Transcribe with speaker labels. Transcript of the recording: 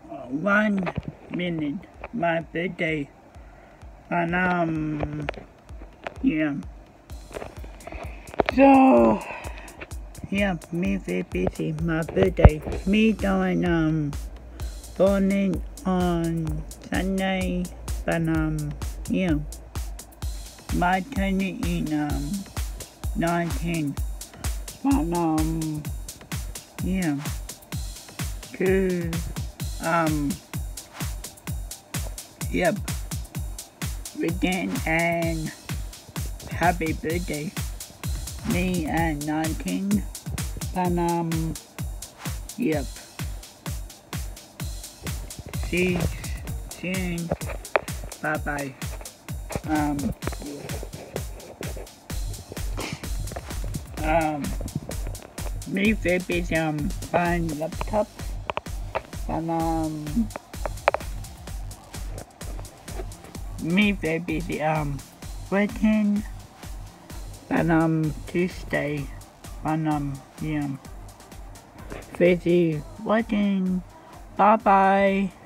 Speaker 1: 1 minute, my birthday, and yeah. So yeah, me very busy. My birthday, me doing born on Sunday, but yeah, my turning in 19, but yeah, to yep, again and happy birthday, me at 19, but yep, see you soon, bye bye. Me very busy buying laptop, but me very busy working, but Tuesday, but yeah, busy working. Bye bye.